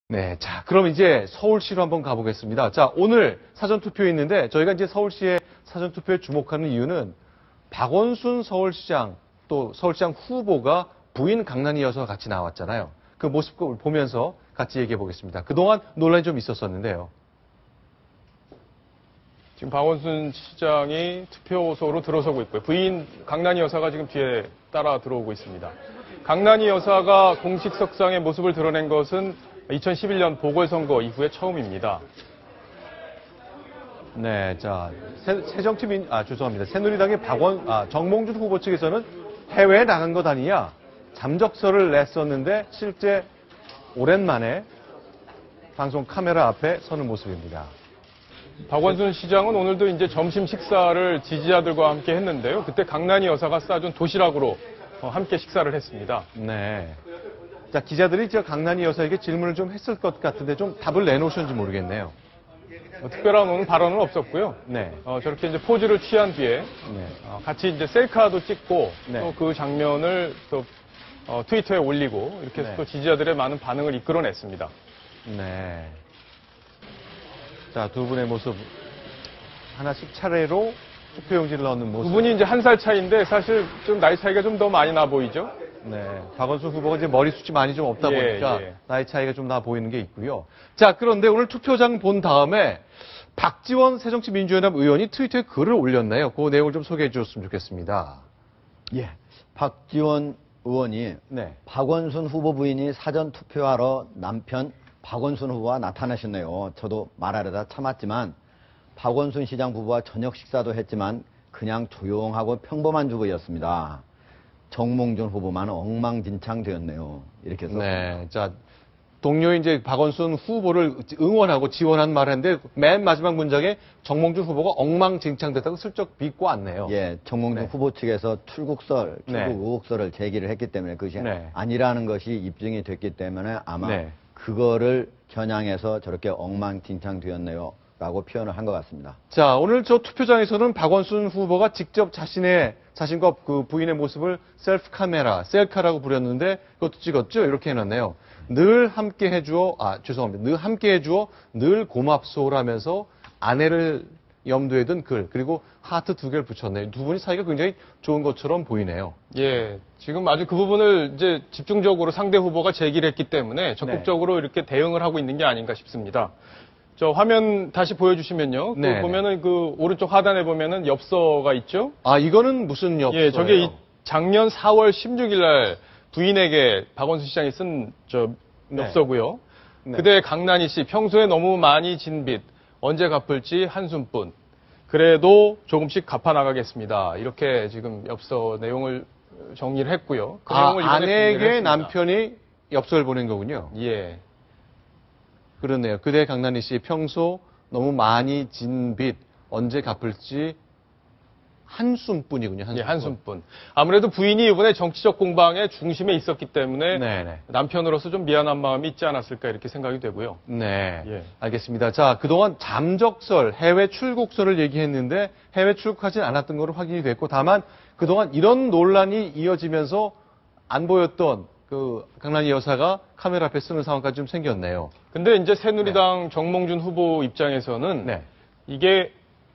네, 자, 그럼 이제 서울시로 한번 가보겠습니다. 자, 오늘 사전투표 있는데 저희가 이제 서울시의 사전투표에 주목하는 이유는 박원순 서울시장 또 서울시장 후보가 부인 강난희 여사와 같이 나왔잖아요. 그 모습을 보면서 같이 얘기해 보겠습니다. 그동안 논란이 좀 있었었는데요. 지금 박원순 시장이 투표소로 들어서고 있고요. 부인 강난희 여사가 지금 뒤에 따라 들어오고 있습니다. 강난희 여사가 공식 석상의 모습을 드러낸 것은 2011년 보궐선거 이후에 처음입니다. 네, 자, 죄송합니다. 새누리당의 정몽준 후보 측에서는 해외에 나간 것 아니냐 잠적설을 냈었는데 실제 오랜만에 방송 카메라 앞에 서는 모습입니다. 박원순 시장은 오늘도 이제 점심 식사를 지지자들과 함께 했는데요. 그때 강난희 여사가 싸준 도시락으로 함께 식사를 했습니다. 네. 자, 기자들이 강난희 여사에게 질문을 좀 했을 것 같은데 좀 답을 내놓으셨는지 모르겠네요. 특별한 오늘 발언은 없었고요. 네. 저렇게 이제 포즈를 취한 뒤에 네. 같이 이제 셀카도 찍고 네. 또 그 장면을 또 트위터에 올리고 이렇게 해서 네. 또 지지자들의 많은 반응을 이끌어냈습니다. 네. 자, 두 분의 모습 하나씩 차례로 투표용지를 넣는 모습. 두 분이 이제 한 살 차이인데 사실 좀 나이 차이가 좀 더 많이 나 보이죠? 네. 박원순 후보가 이제 머리숱이 많이 좀 없다 보니까 예. 나이 차이가 좀 나 보이는 게 있고요. 자, 그런데 오늘 투표장 본 다음에 박지원 새정치민주연합 의원이 트위터에 글을 올렸네요. 그 내용을 좀 소개해 주셨으면 좋겠습니다. 예. 박지원 의원이 네. 박원순 후보 부인이 사전 투표하러 남편 박원순 후보와 나타나셨네요. 저도 말하려다 참았지만 박원순 시장 부부와 저녁 식사도 했지만 그냥 조용하고 평범한 주부였습니다. 정몽준 후보만 엉망진창 되었네요. 이렇게 해서. 네. 자, 동료인 이제 박원순 후보를 응원하고 지원한 말을 했는데 맨 마지막 문장에 정몽준 후보가 엉망진창됐다고 슬쩍 비꼬 왔네요. 예, 정몽준 네. 후보 측에서 출국 네. 의혹설을 제기를 했기 때문에 그것이 네. 아니라는 것이 입증이 됐기 때문에 아마 네. 그거를 겨냥해서 저렇게 엉망진창 되었네요. 라고 표현을 한 것 같습니다. 자, 오늘 저 투표장에서는 박원순 후보가 직접 자신과 그 부인의 모습을 셀프 카메라, 셀카라고 부렸는데 그것도 찍었죠? 이렇게 해놨네요. 늘 함께 해주어, 늘 함께 해주어 늘 고맙소라면서 아내를 염두에 둔 글, 그리고 하트 2개를 붙였네요. 두 분이 사이가 굉장히 좋은 것처럼 보이네요. 예. 지금 아주 그 부분을 이제 집중적으로 상대 후보가 제기를 했기 때문에 적극적으로 이렇게 대응을 하고 있는 게 아닌가 싶습니다. 저 화면 다시 보여주시면요. 네. 보면은 그 오른쪽 하단에 보면은 엽서가 있죠? 이거는 무슨 엽서예요? 예, 저게 작년 4월 16일 날 부인에게 박원순 시장이 쓴 네. 엽서고요. 네. 그대 강난희 씨 평소에 너무 많이 진 빚 언제 갚을지 한숨뿐. 그래도 조금씩 갚아 나가겠습니다. 이렇게 지금 엽서 내용을 정리를 했고요. 그 내용을 이번에 공개를 아내에게 했습니다. 남편이 엽서를 보낸 거군요. 예. 그러네요. 그대 강난희 씨 평소 너무 많이 진 빚 언제 갚을지 한숨뿐이군요. 예, 한숨뿐. 아무래도 부인이 이번에 정치적 공방의 중심에 있었기 때문에 네네. 남편으로서 좀 미안한 마음이 있지 않았을까 이렇게 생각이 되고요. 네. 예. 알겠습니다. 자, 그동안 잠적설, 해외 출국설을 얘기했는데 해외 출국하진 않았던 것으로 확인이 됐고 다만 그동안 이런 논란이 이어지면서 안 보였던 그 강난희 여사가 카메라 앞에 쓰는 상황까지 좀 생겼네요. 근데 이제 새누리당 정몽준 후보 입장에서는 네. 이게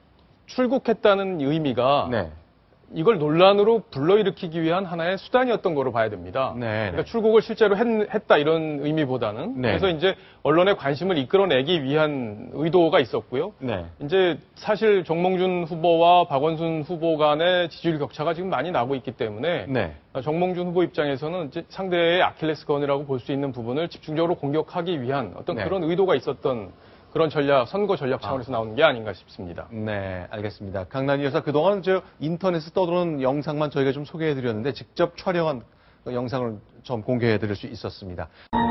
출국했다는 의미가 네. 이걸 논란으로 불러일으키기 위한 하나의 수단이었던 거로 봐야 됩니다. 네. 그러니까 출국을 실제로 했다 이런 의미보다는 네. 그래서 이제 언론의 관심을 이끌어내기 위한 의도가 있었고요. 네. 이제 사실 정몽준 후보와 박원순 후보 간의 지지율 격차가 지금 많이 나고 있기 때문에 네. 정몽준 후보 입장에서는 이제 상대의 아킬레스건이라고 볼 수 있는 부분을 집중적으로 공격하기 위한 어떤 네. 그런 의도가 있었던 그런 선거 전략 차원에서 나오는 게 아닌가 싶습니다. 네, 알겠습니다. 강난희 여사 그동안 인터넷에 떠도는 영상만 저희가 좀 소개해드렸는데 직접 촬영한 그 영상을 좀 공개해드릴 수 있었습니다.